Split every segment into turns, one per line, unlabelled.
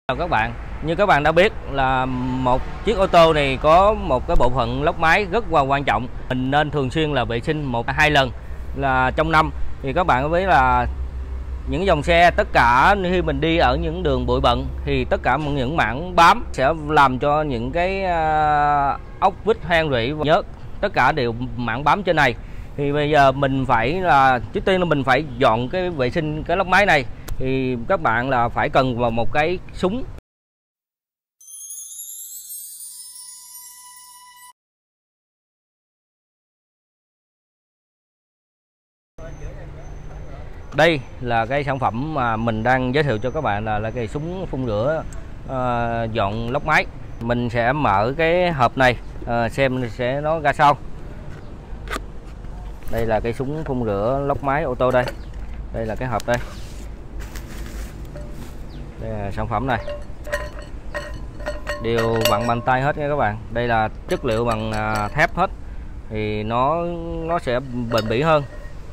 Chào các bạn, như các bạn đã biết là một chiếc ô tô này có một cái bộ phận lốc máy rất quan trọng. Mình nên thường xuyên là vệ sinh 1-2 lần là trong năm. Thì các bạn có biết là những dòng xe tất cả khi mình đi ở những đường bụi bặm thì tất cả những mảng bám sẽ làm cho những cái ốc vít hoen rỉ và nhớt, tất cả đều mảng bám trên này. Thì bây giờ mình phải là trước tiên là mình phải dọn cái vệ sinh cái lốc máy này. Thì các bạn là phải cần vào một cái súng. Đây là cái sản phẩm mà mình đang giới thiệu cho các bạn là cái súng phun rửa dọn lốc máy. Mình sẽ mở cái hộp này xem sẽ nó ra sao. Đây là cái súng phun rửa lốc máy ô tô đây. Đây là cái hộp đây. Đây là sản phẩm này. Đều bằng tay hết nha các bạn. Đây là chất liệu bằng thép hết. Thì nó sẽ bền bỉ hơn.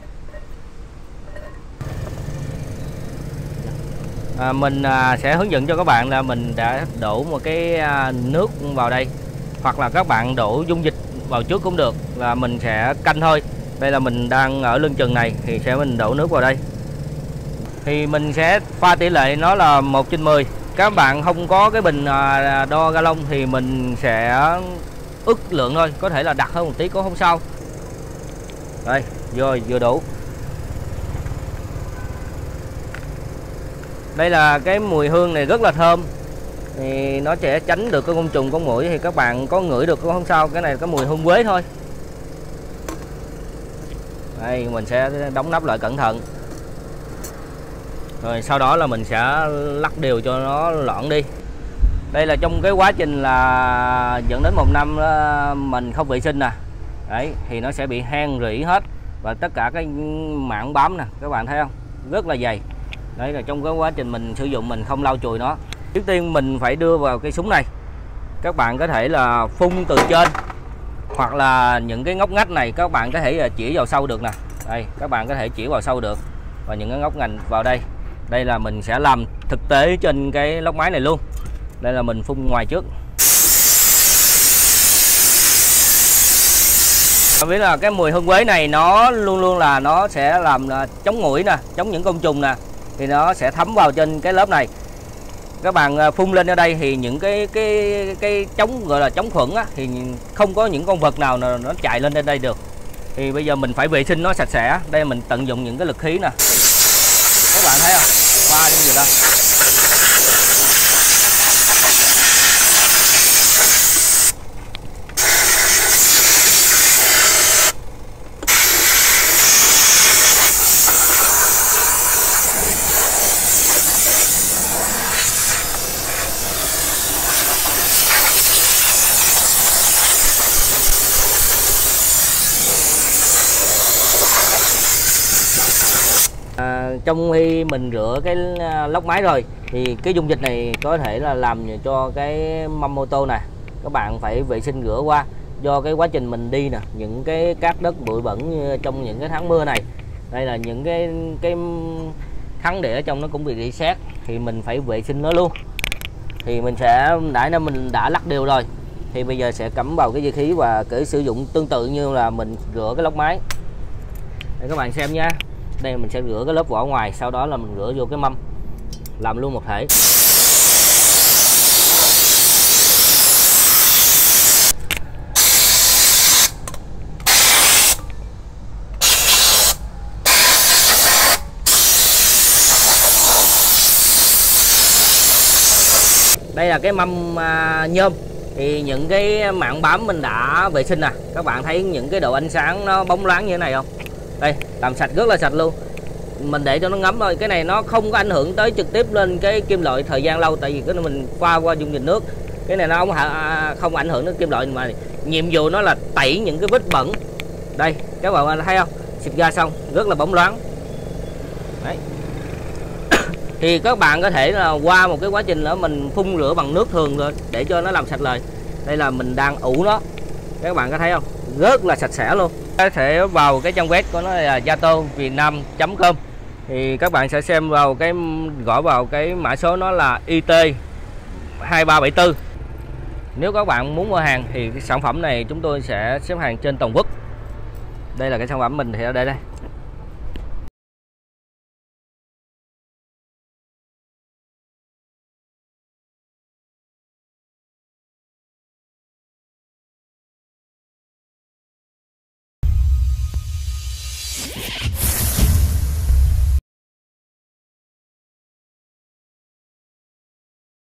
Mình sẽ hướng dẫn cho các bạn là mình đã đổ một cái nước vào đây, hoặc là các bạn đổ dung dịch vào trước cũng được, là mình sẽ canh thôi. Đây là mình đang ở lưng chừng này thì mình đổ nước vào đây. Thì mình sẽ pha tỷ lệ nó là 1/10. Các bạn không có cái bình đo gallon thì mình sẽ ước lượng thôi, có thể là đặt hơn một tí cũng không sao. Đây, rồi vừa đủ. Đây là cái mùi hương này rất là thơm. Thì nó sẽ tránh được cái côn trùng con muỗi, thì các bạn có ngửi được cũng không sao. Cái này có mùi hương quế thôi. Đây mình sẽ đóng nắp lại cẩn thận. Rồi sau đó là mình sẽ lắc đều cho nó loãng đi. Đây là trong cái quá trình là dẫn đến 1 năm mình không vệ sinh nè. Đấy thì nó sẽ bị hen rỉ hết. Và tất cả cái mảng bám nè, các bạn thấy không? Rất là dày. Đấy là trong cái quá trình mình sử dụng mình không lau chùi nó. Trước tiên mình phải đưa vào cái súng này. Các bạn có thể là phun từ trên, hoặc là những cái ngóc ngách này các bạn có thể chỉ vào sâu được nè. Đây các bạn có thể chỉ vào sâu được. Và những cái ngóc ngành vào đây. Đây là mình sẽ làm thực tế trên cái lốc máy này luôn. Đây là mình phun ngoài trước. Bạn biết là cái mùi hương quế này nó luôn luôn là nó sẽ làm chống muỗi nè, chống những côn trùng nè. Thì nó sẽ thấm vào trên cái lớp này. Các bạn phun lên ở đây thì những cái chống gọi là chống khuẩn á, thì không có những con vật nào nó chạy lên đây được. Thì bây giờ mình phải vệ sinh nó sạch sẽ. Đây mình tận dụng những cái lực khí nè. Các bạn thấy không? Pha như vậy đó. Trong khi mình rửa cái lốc máy rồi thì cái dung dịch này có thể là làm cho cái mâm ô tô nè, các bạn phải vệ sinh rửa qua. Do cái quá trình mình đi nè, những cái cát đất bụi bẩn trong những cái tháng mưa này, đây là những cái thắng để ở trong nó cũng bị rỉ sét, thì mình phải vệ sinh nó luôn. Thì mình sẽ mình đã lắc đều rồi, thì bây giờ sẽ cắm vào cái dây khí và cứ sử dụng tương tự như là mình rửa cái lốc máy. Để các bạn xem nha. Đây mình sẽ rửa cái lớp vỏ ngoài, sau đó là mình rửa vô cái mâm, làm luôn một thể. Đây là cái mâm nhôm. Thì những cái mảng bám mình đã vệ sinh nè. Các bạn thấy những cái độ ánh sáng nó bóng loáng như thế này không? Đây, làm sạch rất là sạch luôn. Mình để cho nó ngấm thôi. Cái này nó không có ảnh hưởng tới trực tiếp lên cái kim loại thời gian lâu. Tại vì cái này mình pha qua dung dịch nước. Cái này nó không ảnh hưởng đến kim loại. Mà nhiệm vụ nó là tẩy những cái vết bẩn. Đây, các bạn thấy không? Xịt ra xong, rất là bóng loáng. Đấy. Thì các bạn có thể là qua một cái quá trình nữa mình phun rửa bằng nước thường rồi, để cho nó làm sạch lời. Đây là mình đang ủ nó. Các bạn có thấy không? Rất là sạch sẽ luôn. Có thể vào cái trang web của nó là yatovietnam.com. Thì các bạn sẽ xem vào cái, gõ vào cái mã số nó là IT 2374. Nếu các bạn muốn mua hàng thì cái sản phẩm này chúng tôi sẽ xếp hàng trên toàn quốc. Đây là cái sản phẩm mình thì ở đây đây.